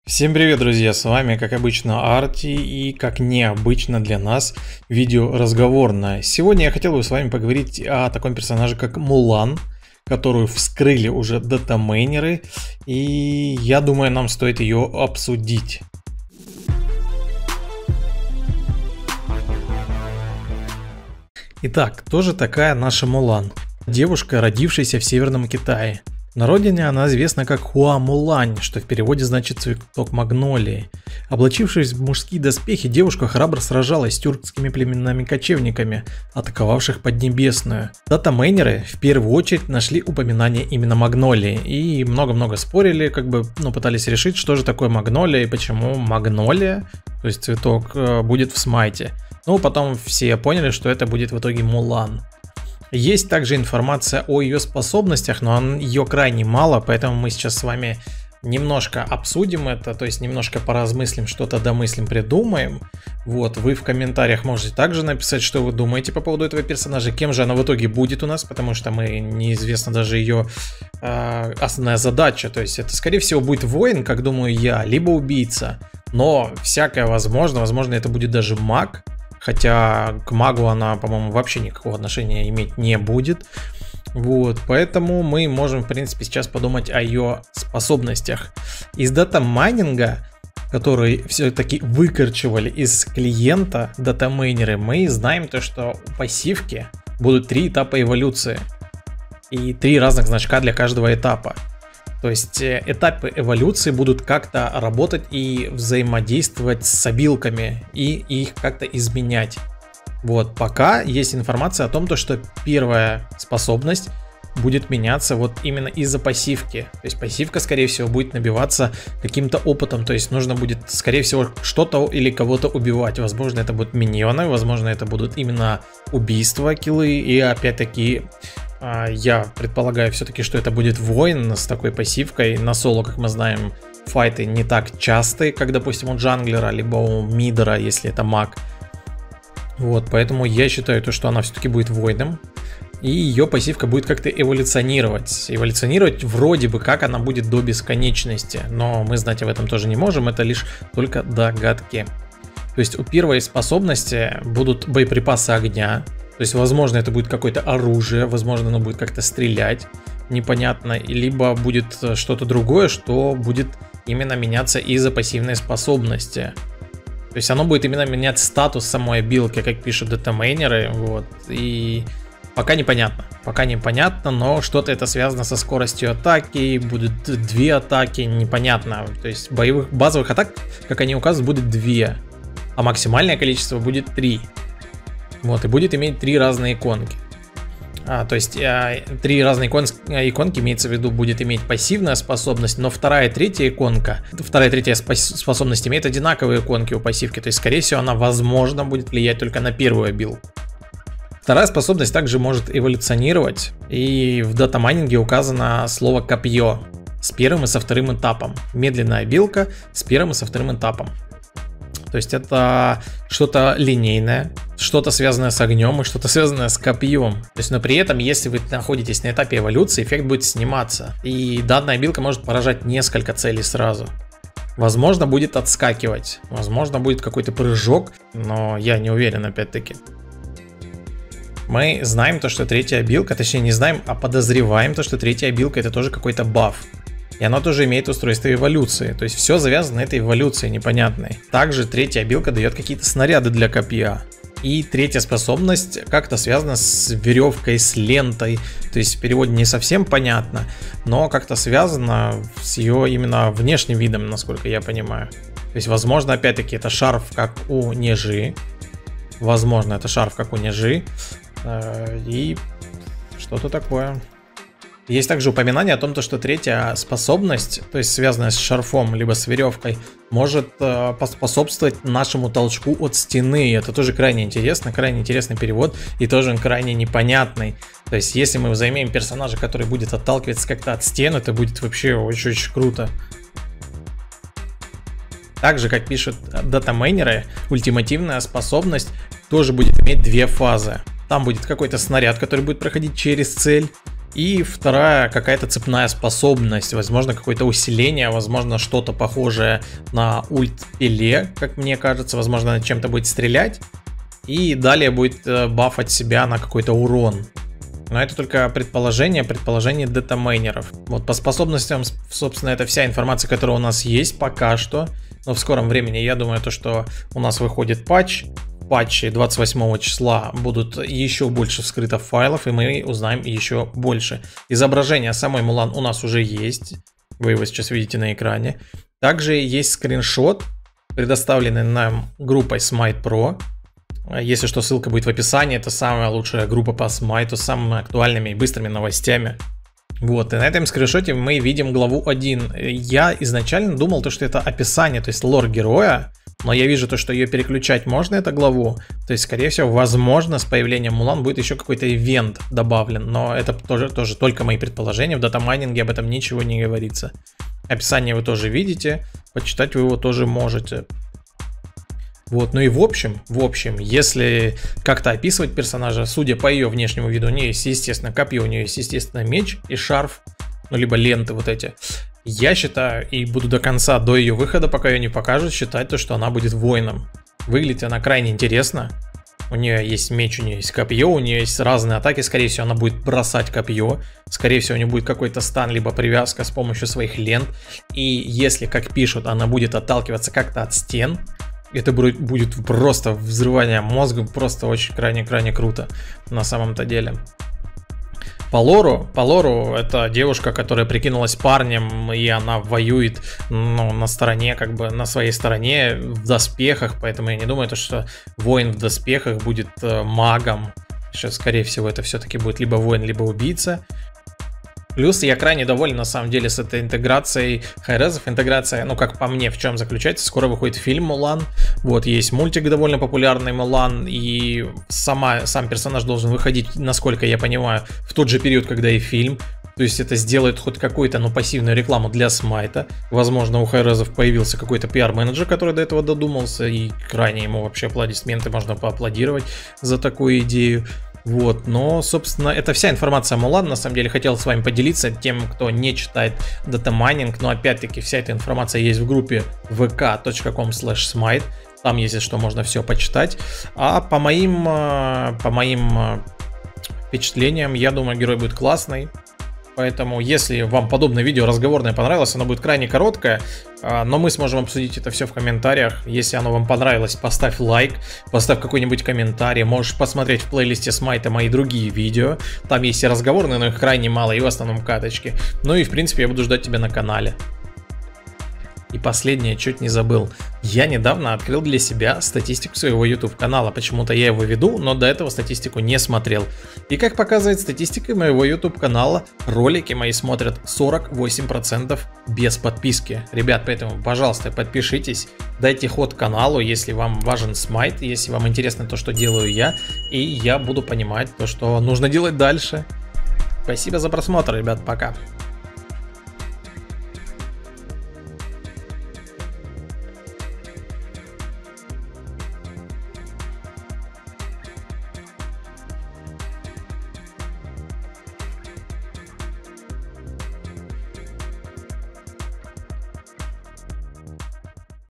Всем привет, друзья, с вами, как обычно, Арти, и как необычно для нас, видео разговорное. Сегодня я хотел бы с вами поговорить о таком персонаже, как Мулан, которую вскрыли уже датамайнеры, и я думаю, нам стоит ее обсудить. Итак, кто же такая наша Мулан? Девушка, родившаяся в Северном Китае. На родине она известна как Хуа Мулань, что в переводе значит «цветок магнолии». Облачившись в мужские доспехи, девушка храбро сражалась с тюркскими племенами-кочевниками, атаковавших Поднебесную. Датамайнеры в первую очередь нашли упоминание именно магнолии и много-много спорили, пытались решить, что же такое магнолия и почему магнолия, то есть цветок, будет в смайте. Но потом все поняли, что это будет в итоге Мулан. Есть также информация о ее способностях, но ее крайне мало, поэтому мы сейчас с вами немножко обсудим это, то есть немножко поразмыслим, что-то домыслим, придумаем. Вот, вы в комментариях можете также написать, что вы думаете по поводу этого персонажа, кем же она в итоге будет у нас, потому что мы неизвестно даже ее основная задача, то есть это скорее всего будет воин, как думаю я, либо убийца, но всякое возможно это будет даже маг. Хотя к магу она, по-моему, вообще никакого отношения иметь не будет. Вот, поэтому мы можем, в принципе, сейчас подумать о ее способностях. Из датамайнинга, который все-таки выкорчевали из клиента датамайнеры, мы знаем то, что у пассивки будут 3 этапа эволюции. И 3 разных значка для каждого этапа. То есть этапы эволюции будут как-то работать и взаимодействовать с обилками и их как-то изменять. Вот, пока есть информация о том, что первая способность будет меняться вот именно из-за пассивки. То есть пассивка, скорее всего, будет набиваться каким-то опытом. То есть нужно будет, скорее всего, что-то или кого-то убивать. Возможно, это будут миньоны, возможно, это будут именно убийства, киллы. И опять-таки, я предполагаю все-таки, что это будет воин с такой пассивкой. На соло, как мы знаем, файты не так частые, как, допустим, у джанглера, либо у мидера, если это маг. Вот, поэтому я считаю, что она все-таки будет воином. И ее пассивка будет как-то эволюционировать. Эволюционировать вроде бы как она будет до бесконечности. Но мы знать об этом тоже не можем, это лишь только догадки. То есть у первой способности будут боеприпасы огня. То есть, возможно, это будет какое-то оружие, возможно, оно будет как-то стрелять, непонятно, либо будет что-то другое, что будет именно меняться из-за пассивной способности. То есть, оно будет именно менять статус самой обилки, как пишут датамайнеры, вот, и пока непонятно, но что-то это связано со скоростью атаки, будут 2 атаки, непонятно, то есть, базовых атак, как они указывают, будет 2, а максимальное количество будет 3. Вот, и будет иметь 3 разные иконки. То есть 3 разные иконки, имеется в виду, будет иметь пассивная способность, но вторая и третья способность имеет одинаковые иконки у пассивки. То есть, скорее всего, она, возможно, будет влиять только на первую обилку. Вторая способность также может эволюционировать. И в датамайнинге указано слово копье с первым и со вторым этапом. Медленная обилка с первым и со вторым этапом. То есть это что-то линейное, что-то связанное с огнем и что-то связанное с копьем. То есть, но при этом, если вы находитесь на этапе эволюции, эффект будет сниматься. И данная обилка может поражать несколько целей сразу. Возможно, будет отскакивать, возможно, будет какой-то прыжок, но я не уверен, опять-таки. Мы знаем то, что третья обилка, точнее не знаем, а подозреваем то, что третья обилка это тоже какой-то баф. И она тоже имеет устройство эволюции. То есть все завязано на этой эволюции непонятной. Также третья обилка дает какие-то снаряды для копья. И третья способность как-то связана с веревкой, с лентой. То есть в переводе не совсем понятно, но как-то связано с ее именно внешним видом, насколько я понимаю. То есть, возможно, опять-таки это шарф, как у Нежи. Возможно, это шарф, как у Нежи. И что-то такое. Есть также упоминание о том, что третья способность, то есть связанная с шарфом, либо с веревкой, может поспособствовать нашему толчку от стены. Это тоже крайне интересно, крайне интересный перевод и тоже он крайне непонятный. То есть если мы займем персонажа, который будет отталкиваться как-то от стен, это будет вообще очень-очень круто. Также, как пишут датамайнеры, ультимативная способность тоже будет иметь 2 фазы. Там будет какой-то снаряд, который будет проходить через цель. И вторая какая-то цепная способность, возможно какое-то усиление, возможно что-то похожее на ульт Пеле, как мне кажется, возможно чем-то будет стрелять. И далее будет бафать себя на какой-то урон. Но это только предположение датамайнеров. Вот по способностям, собственно, это вся информация, которая у нас есть пока что. Но в скором времени, я думаю, то, что у нас выходит патч. В патче 28 числа будут еще больше вскрыто файлов, и мы узнаем еще больше. Изображение самой Мулан у нас уже есть. Вы его сейчас видите на экране. Также есть скриншот, предоставленный нам группой Smite Pro. Если что, ссылка будет в описании. Это самая лучшая группа по Smite с самыми актуальными и быстрыми новостями. Вот, и на этом скриншоте мы видим главу 1. Я изначально думал, что это описание, то есть лор героя. Но я вижу то, что ее переключать можно, эту главу. То есть, скорее всего, возможно, с появлением Мулан будет еще какой-то ивент добавлен. Но это тоже только мои предположения. В датамайнинге об этом ничего не говорится. Описание вы тоже видите. Почитать вы его тоже можете. Вот, ну и в общем, если как-то описывать персонажа, судя по ее внешнему виду, у нее есть, естественно, копье, у нее есть, естественно, меч и шарф, ну, либо ленты вот эти. Я считаю, и буду до конца, до ее выхода, пока ее не покажут, считать то, что она будет воином. Выглядит она крайне интересно. У нее есть меч, у нее есть копье, у нее есть разные атаки. Скорее всего, она будет бросать копье. Скорее всего, у нее будет какой-то стан, либо привязка с помощью своих лент. И если, как пишут, она будет отталкиваться как-то от стен, это будет просто взрывание мозга, просто очень крайне круто на самом-то деле. По лору это девушка, которая прикинулась парнем, и она воюет, ну, на стороне, как бы на своей стороне, в доспехах, поэтому я не думаю, что воин в доспехах будет магом. Сейчас, скорее всего, это все-таки будет либо воин, либо убийца. Плюс я крайне доволен на самом деле с этой интеграцией хайрезов. Интеграция, ну как по мне, в чем заключается? Скоро выходит фильм Мулан. Вот есть мультик довольно популярный Мулан. И сам персонаж должен выходить, насколько я понимаю, в тот же период, когда и фильм. То есть это сделает хоть какую-то, ну, пассивную рекламу для Смайта. Возможно, у хайрезов появился какой-то пиар-менеджер, который до этого додумался. И крайне ему вообще аплодисменты, можно поаплодировать за такую идею. Вот, но, собственно, это вся информация о Мулан. На самом деле, хотел с вами поделиться тем, кто не читает датамайнинг. Но, опять-таки, вся эта информация есть в группе vk.com/smite. Там, если что, можно все почитать. А по моим впечатлениям, я думаю, герой будет классный. Поэтому, если вам подобное видео разговорное понравилось, оно будет крайне короткое, но мы сможем обсудить это все в комментариях. Если оно вам понравилось, поставь лайк, поставь какой-нибудь комментарий. Можешь посмотреть в плейлисте Смайта мои другие видео. Там есть и разговорные, но их крайне мало, и в основном каточки. Ну и, в принципе, я буду ждать тебя на канале. И последнее, чуть не забыл. Я недавно открыл для себя статистику своего YouTube канала. Почему-то я его веду, но до этого статистику не смотрел. И как показывает статистика моего YouTube канала, ролики мои смотрят 48% без подписки. Ребят, поэтому, пожалуйста, подпишитесь, дайте ход каналу, если вам важен Смайт, если вам интересно то, что делаю я, и я буду понимать то, что нужно делать дальше. Спасибо за просмотр, ребят, пока.